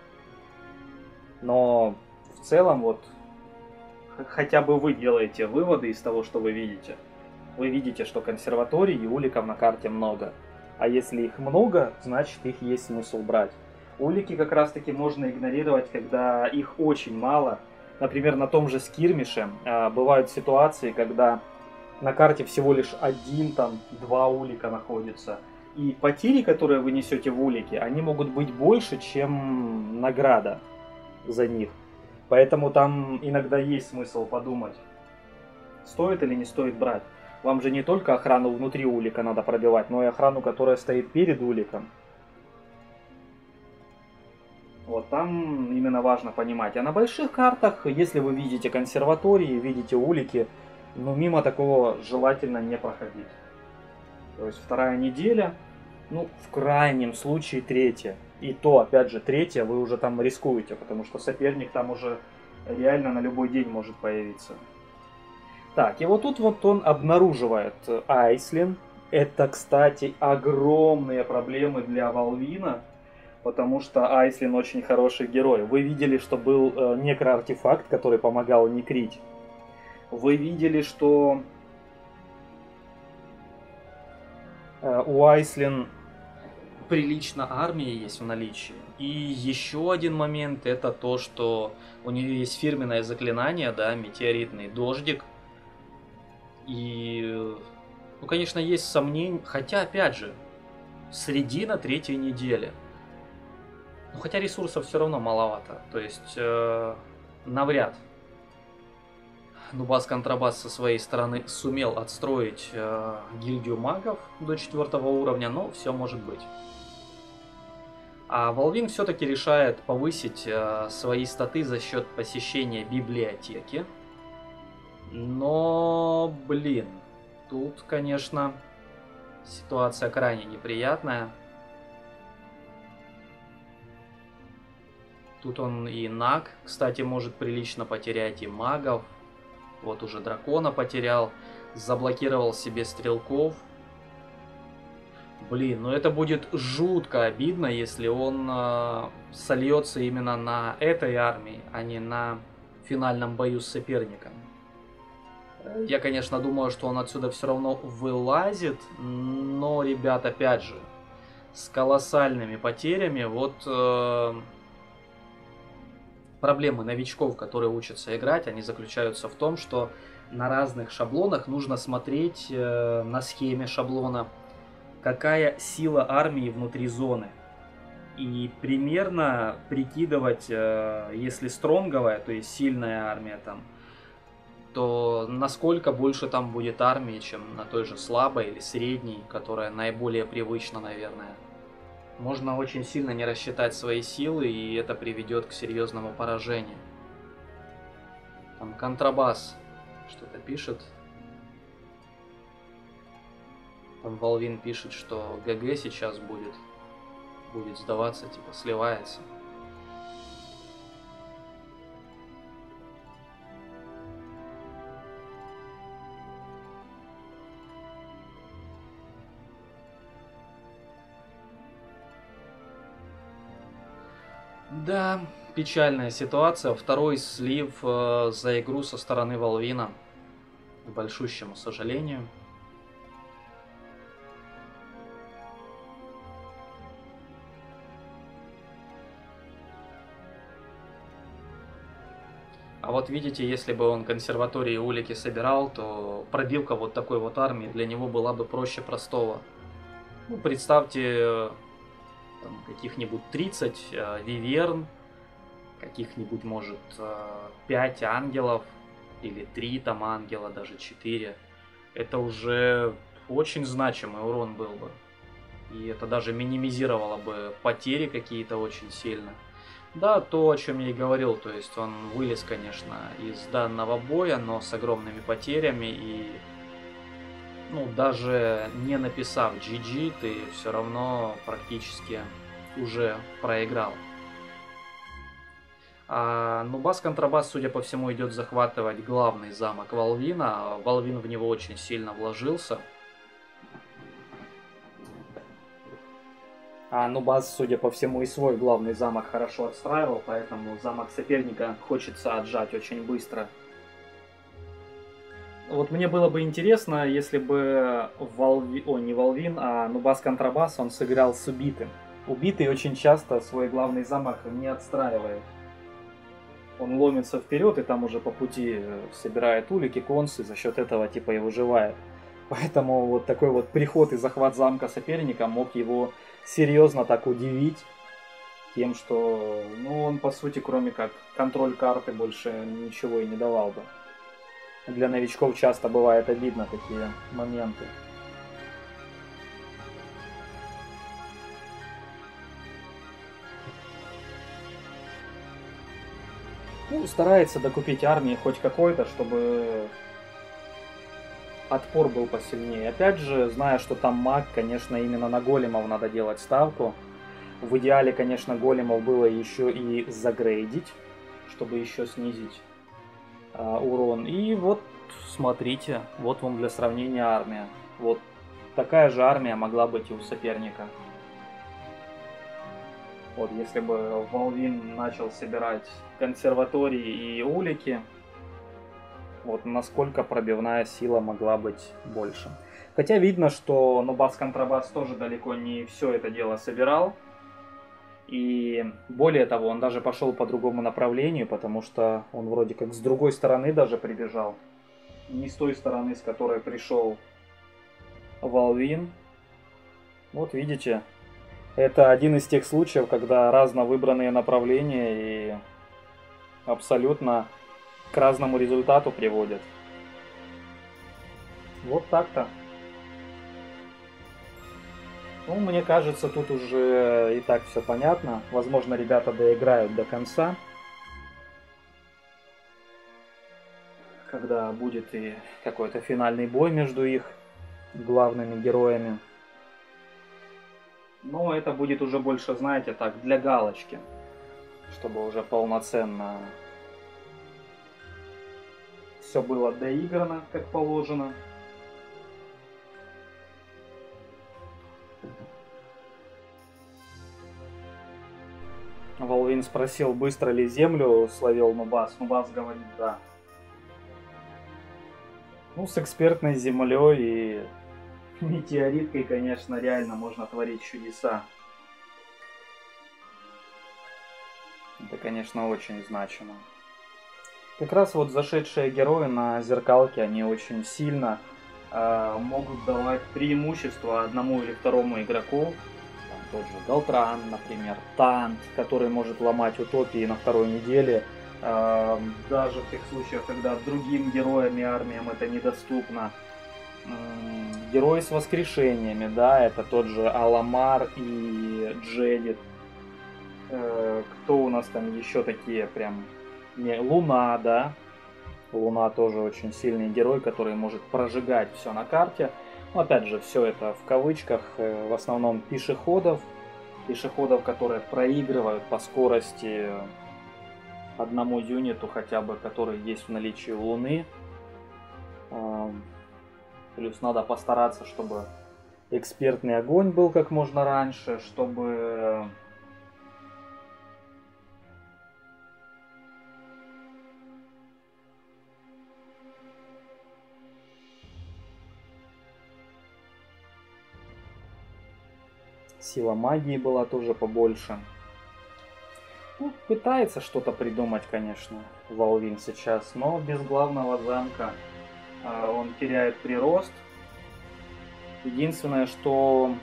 Но в целом, вот, хотя бы вы делаете выводы из того, что вы видите. Вы видите, что консерваторий и уликов на карте много. А если их много, значит их есть смысл брать. Улики как раз таки можно игнорировать, когда их очень мало. Например, на том же скирмише бывают ситуации, когда на карте всего лишь 1-2 улика находится. И потери, которые вы несете в улике, они могут быть больше, чем награда за них. Поэтому там иногда есть смысл подумать, стоит или не стоит брать. Вам же не только охрану внутри улика надо пробивать, но и охрану, которая стоит перед уликом. Вот там именно важно понимать. А на больших картах, если вы видите консерватории, видите улики, ну мимо такого желательно не проходить. То есть 2-я неделя, ну в крайнем случае 3-я. И то, опять же, 3-я вы уже там рискуете, потому что соперник там уже реально на любой день может появиться. Так, и вот тут вот он обнаруживает Айслин. Это, кстати, огромные проблемы для Волвина, потому что Айслин очень хороший герой. Вы видели, что был некроартефакт, который помогал некрить. Вы видели, что у Айслин прилично армия есть в наличии. И еще один момент, это то, что у нее есть фирменное заклинание, да, метеоритный дождик. И, ну, конечно, есть сомнения, хотя, опять же, середина 3-й недели. Ну, хотя ресурсов все равно маловато, то есть навряд. Нубас Контрабас со своей стороны сумел отстроить гильдию магов до 4-го уровня, но все может быть. А Волвин все-таки решает повысить свои статы за счет посещения библиотеки. Но, блин, тут, конечно, ситуация крайне неприятная. Тут он и наг, кстати, может прилично потерять, и магов. Вот уже дракона потерял. Заблокировал себе стрелков. Блин, ну это будет жутко обидно, если он сольется именно на этой армии, а не на финальном бою с соперником. Я, конечно, думаю, что он отсюда все равно вылазит, но, ребят, опять же, с колоссальными потерями. Вот проблемы новичков, которые учатся играть, они заключаются в том, что на разных шаблонах нужно смотреть на схеме шаблона, какая сила армии внутри зоны. И примерно прикидывать, если стронговая, то есть сильная армия там, то насколько больше там будет армии, чем на той же слабой или средней, которая наиболее привычна, наверное. Можно очень сильно не рассчитать свои силы, и это приведет к серьезному поражению. Там контрабас что-то пишет. Там Волвин пишет, что ГГ сейчас будет сдаваться, типа сливается. Да, печальная ситуация. Второй слив за игру со стороны Волвина. К большущему сожалению. А вот видите, если бы он консерватории улики собирал, то пробивка вот такой вот армии для него была бы проще простого. Ну, представьте, каких-нибудь 30 виверн, каких-нибудь, может, 5 ангелов, или 3 там ангела, даже 4. Это уже очень значимый урон был бы. И это даже минимизировало бы потери какие-то очень сильно. Да, то, о чем я и говорил, то есть он вылез, конечно, из данного боя, но с огромными потерями, и ну, даже не написав GG, ты все равно практически уже проиграл. А Нубас-контрабас, судя по всему, идет захватывать главный замок Волвина. Волвин в него очень сильно вложился. А Нубас, судя по всему, и свой главный замок хорошо отстраивал, поэтому замок соперника хочется отжать очень быстро. Вот мне было бы интересно, если бы не Волвин, а Нубас-контрабас он сыграл с убитым. Убитый очень часто свой главный замок не отстраивает. Он ломится вперед и там уже по пути собирает улики, консы, за счет этого типа и выживает. Поэтому вот такой вот приход и захват замка соперника мог его серьезно так удивить тем, что ну, он по сути кроме как контроль карты больше ничего и не давал бы. Для новичков часто бывает обидно такие моменты. Ну, старается докупить армии хоть какой-то, чтобы отпор был посильнее. Опять же, зная, что там маг, конечно, именно на големов надо делать ставку. В идеале, конечно, големов было еще и загрейдить, чтобы еще снизить урон. И вот, смотрите, вот вам для сравнения армия. Вот такая же армия могла быть и у соперника. Вот если бы Волвин начал собирать консерватории и улики, вот насколько пробивная сила могла быть больше. Хотя видно, что Нубас-контрабас тоже далеко не все это дело собирал. И более того, он даже пошел по другому направлению, потому что он вроде как с другой стороны даже прибежал. Не с той стороны, с которой пришел Волвин. Вот видите, это один из тех случаев, когда разно выбранные направления и абсолютно к разному результату приводят. Вот так-то. Ну, мне кажется, тут уже и так все понятно. Возможно, ребята доиграют до конца. Когда будет и какой-то финальный бой между их главными героями. Но это будет уже больше, знаете, так, для галочки. чтобы уже полноценно все было доиграно, как положено. Волвин спросил, быстро ли землю словил Нубас. Нубас говорит, да. Ну, с экспертной землей и метеориткой, конечно, реально можно творить чудеса. Это, конечно, очень значимо. Как раз вот зашедшие герои на зеркалке, они очень сильно могут давать преимущество одному или второму игроку. Там тот же Галтран, например, Тант, который может ломать утопии на второй неделе. Даже в тех случаях, когда другим героям и армиям это недоступно. Герои с воскрешениями, да, это тот же Аламар и Джедит. Кто у нас там еще такие прям... Луна, да. Луна тоже очень сильный герой, который может прожигать все на карте. Но опять же, все это в кавычках. В основном пешеходов, которые проигрывают по скорости одному юниту хотя бы, который есть в наличии у Луны. Плюс надо постараться, чтобы экспертный огонь был как можно раньше, чтобы сила магии была тоже побольше. Ну, пытается что-то придумать, конечно, Волвин сейчас, но без главного замка он теряет прирост. Единственное, что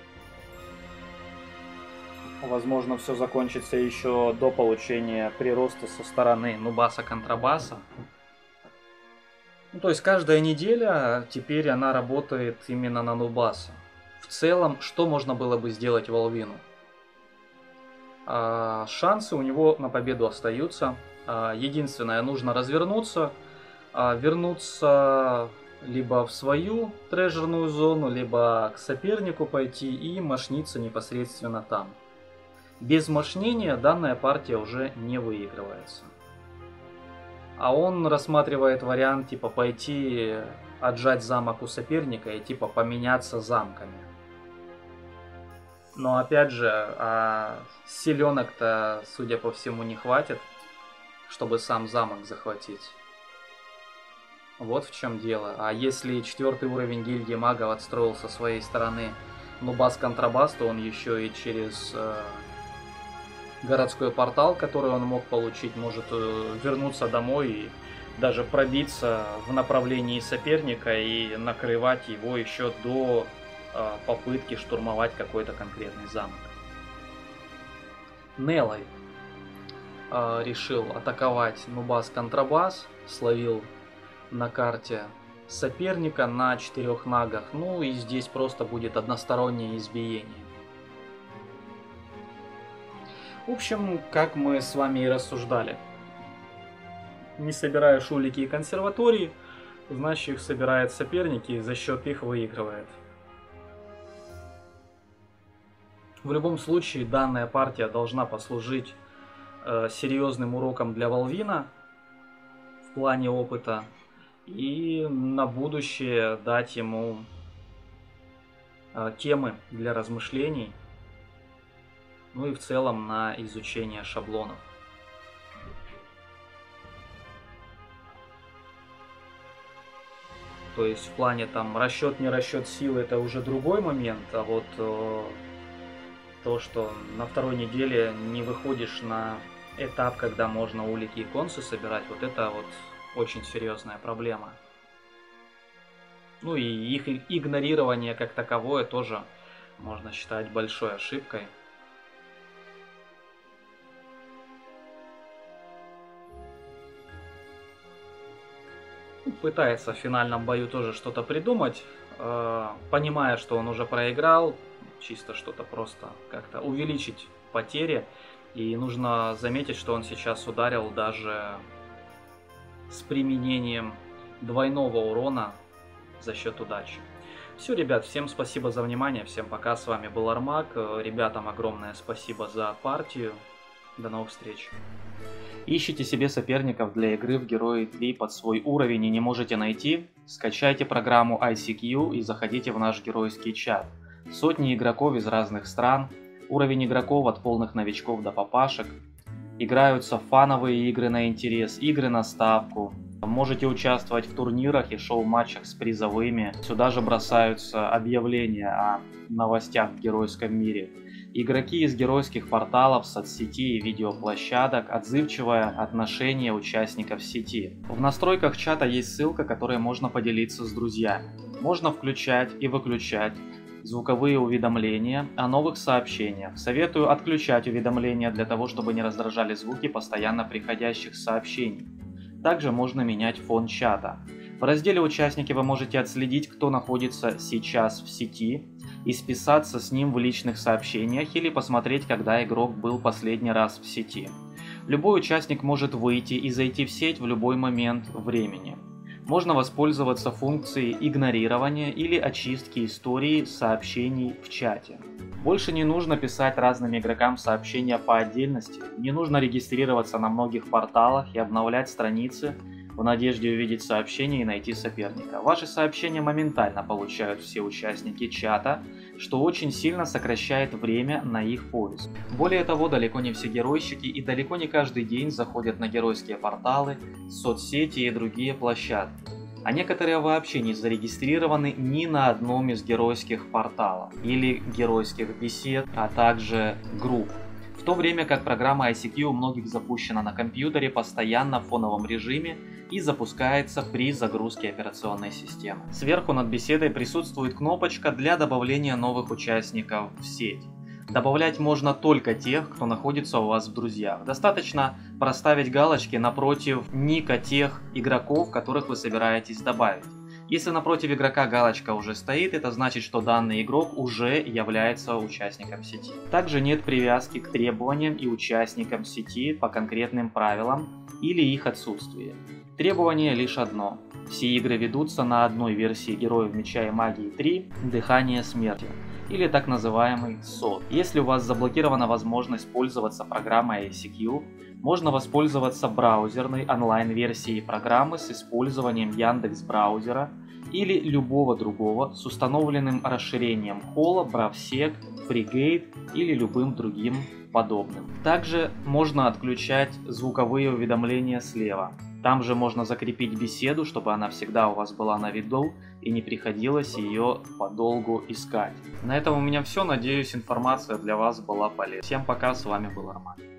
возможно все закончится еще до получения прироста со стороны Нубаса-контрабаса. Ну, то есть каждая неделя теперь она работает именно на Нубаса. В целом, что можно было бы сделать Волвину? Шансы у него на победу остаются. Единственное, нужно развернуться, вернуться либо в свою трежерную зону, либо к сопернику пойти и мошниться непосредственно там. Без мошнения данная партия уже не выигрывается. А он рассматривает вариант типа пойти отжать замок у соперника и типа поменяться замками. Но опять же, силенок-то, судя по всему, не хватит, чтобы сам замок захватить. Вот в чем дело. А если 4-й уровень гильдии магов отстроил со своей стороны Нубас-контрабас, то он еще и через городской портал, который он мог получить, может вернуться домой и даже пробиться в направлении соперника и накрывать его еще до попытки штурмовать какой-то конкретный замок. Нелой решил атаковать Нубас-контрабас, словил на карте соперника на 4 нагах, ну и здесь просто будет одностороннее избиение. В общем, как мы с вами и рассуждали, не собирая шулики и консерватории, значит их собирает соперники и за счет их выигрывает. В любом случае, данная партия должна послужить серьезным уроком для Волвина в плане опыта и на будущее дать ему темы для размышлений, ну и в целом на изучение шаблонов. То есть в плане там расчет, не расчет силы, это уже другой момент, а вот то, что на второй неделе не выходишь на этап, когда можно улики и консы собирать, вот это вот очень серьезная проблема. Ну и их игнорирование как таковое тоже можно считать большой ошибкой. Пытается в финальном бою тоже что-то придумать, понимая, что он уже проиграл, чисто что-то просто как-то увеличить потери. И нужно заметить, что он сейчас ударил даже с применением двойного урона за счет удачи. Все, ребят, всем спасибо за внимание, всем пока, с вами был Армак, ребятам огромное спасибо за партию, До новых встреч. Ищите себе соперников для игры в Герои 3 под свой уровень и не можете найти? Скачайте программу ICQ и заходите в наш геройский чат. Сотни игроков из разных стран, уровень игроков от полных новичков до папашек. Играются фановые игры на интерес, игры на ставку. Можете участвовать в турнирах и шоу-матчах с призовыми. Сюда же бросаются объявления о новостях в геройском мире. Игроки из геройских порталов, соцсетей и видеоплощадок, отзывчивое отношение участников сети. В настройках чата есть ссылка, которой можно поделиться с друзьями. Можно включать и выключать звуковые уведомления о новых сообщениях. Советую отключать уведомления для того, чтобы не раздражали звуки постоянно приходящих сообщений. Также можно менять фон чата. В разделе «Участники» вы можете отследить, кто находится сейчас в сети, и списаться с ним в личных сообщениях или посмотреть, когда игрок был последний раз в сети. Любой участник может выйти и зайти в сеть в любой момент времени. Можно воспользоваться функцией игнорирования или очистки истории сообщений в чате. Больше не нужно писать разным игрокам сообщения по отдельности, не нужно регистрироваться на многих порталах и обновлять страницы в надежде увидеть сообщение и найти соперника. Ваши сообщения моментально получают все участники чата, что очень сильно сокращает время на их поиск. Более того, далеко не все геройщики и далеко не каждый день заходят на геройские порталы, соцсети и другие площадки. А некоторые вообще не зарегистрированы ни на одном из геройских порталов или геройских бесед, а также групп. В то время как программа ICQ у многих запущена на компьютере постоянно в фоновом режиме и запускается при загрузке операционной системы. Сверху над беседой присутствует кнопочка для добавления новых участников в сеть. Добавлять можно только тех, кто находится у вас в друзьях. Достаточно проставить галочки напротив ника тех игроков, которых вы собираетесь добавить. Если напротив игрока галочка уже стоит, это значит, что данный игрок уже является участником сети. Также нет привязки к требованиям и участникам сети по конкретным правилам или их отсутствие. Требование лишь одно. Все игры ведутся на одной версии Героев Меча и Магии 3 «Дыхание смерти», или так называемый СОД. Если у вас заблокирована возможность пользоваться программой ICQ, можно воспользоваться браузерной онлайн-версией программы с использованием Яндекс.Браузера или любого другого с установленным расширением Hola, Bravsec, FreeGate или любым другим подобным. Также можно отключать звуковые уведомления слева. Там же можно закрепить беседу, чтобы она всегда у вас была на виду и не приходилось ее подолгу искать. На этом у меня все. Надеюсь, информация для вас была полезна. Всем пока, с вами был Армак.